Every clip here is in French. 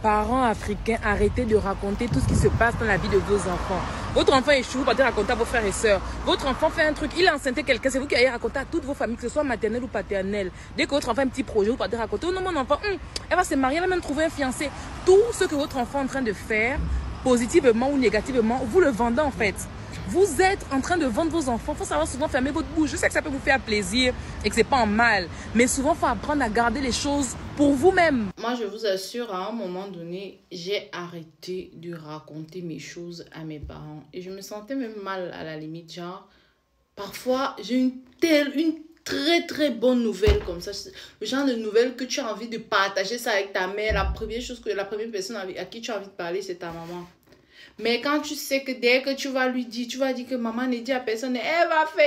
Parents africains, arrêtez de raconter tout ce qui se passe dans la vie de vos enfants. Votre enfant échoue, vous partez raconter à vos frères et sœurs. Votre enfant fait un truc, il a enceinté quelqu'un, c'est vous qui allez raconter à toutes vos familles, que ce soit maternelle ou paternelle. Dès que votre enfant a un petit projet, vous partez raconter, oh non, mon enfant, elle va se marier, elle va même trouver un fiancé. Tout ce que votre enfant est en train de faire, positivement ou négativement, vous le vendez en fait. Vous êtes en train de vendre vos enfants. Il faut savoir souvent fermer votre bouche. Je sais que ça peut vous faire plaisir et que ce n'est pas en mal. Mais souvent, il faut apprendre à garder les choses pour vous-même. Moi, je vous assure, à un moment donné, j'ai arrêté de raconter mes choses à mes parents. Et je me sentais même mal à la limite. Genre, parfois, j'ai une très très bonne nouvelle comme ça. Le genre de nouvelle que tu as envie de partager ça avec ta mère. La première personne à qui tu as envie de parler, c'est ta maman. Mais quand tu sais que dès que tu vas lui dire, tu vas dire que maman ne dit à personne, elle va faire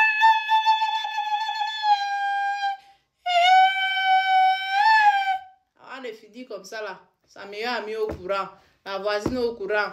on est fini comme ça là. Sa meilleure amie au courant, la voisine au courant,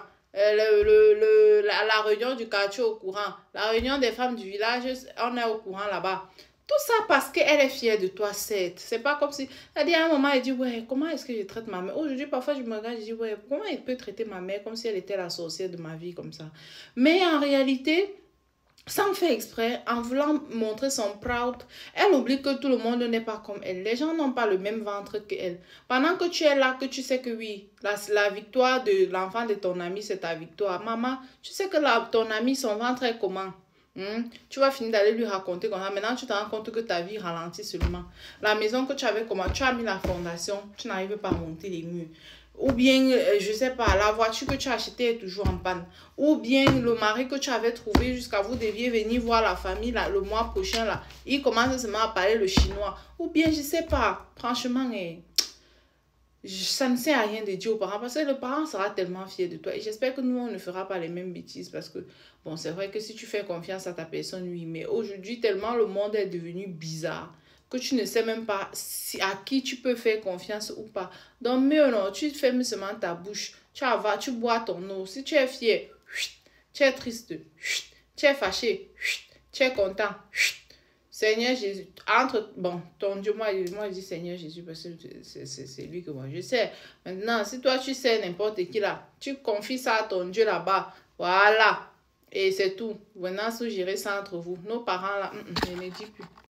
la réunion du quartier au courant, la réunion des femmes du village, on est au courant là-bas. Tout ça parce qu'elle est fière de toi, certes. C'est pas comme si... Elle dit à un moment, elle dit, ouais, comment est-ce que je traite ma mère? Aujourd'hui, parfois, je me regarde, je dis, ouais, comment elle peut traiter ma mère comme si elle était la sorcière de ma vie, comme ça? Mais en réalité, sans faire exprès, en voulant montrer son proud, elle oublie que tout le monde n'est pas comme elle. Les gens n'ont pas le même ventre qu'elle. Pendant que tu es là, que tu sais que oui, la victoire de l'enfant de ton ami, c'est ta victoire. Maman, tu sais que ton ami, son ventre est comment? Tu vas finir d'aller lui raconter comme ça. Maintenant, tu te rends compte que ta vie ralentit seulement. La maison que tu avais, comment tu as mis la fondation, tu n'arrives pas à monter les murs. Ou bien, je sais pas, la voiture que tu as achetée est toujours en panne. Ou bien, le mari que tu avais trouvé jusqu'à vous deviez venir voir la famille là, le mois prochain. Là, il commence seulement à parler le chinois. Ou bien, je sais pas, franchement, ça ne sert à rien de dire aux parents parce que le parent sera tellement fier de toi. Et j'espère que nous, on ne fera pas les mêmes bêtises parce que, bon, c'est vrai que si tu fais confiance à ta personne, oui. Mais aujourd'hui, tellement le monde est devenu bizarre que tu ne sais même pas à qui tu peux faire confiance ou pas. Donc, mieux non, tu fermes seulement ta bouche. Tu bois ton eau. Si tu es fier, tu es triste, tu es fâché, tu es content, Seigneur Jésus, bon, ton Dieu, moi je dis Seigneur Jésus parce que c'est lui que moi je sais. Maintenant, si toi tu sais n'importe qui là, tu confies ça à ton Dieu là-bas, voilà, et c'est tout. Maintenant, gérer ça entre vous. Nos parents là, je ne dis plus.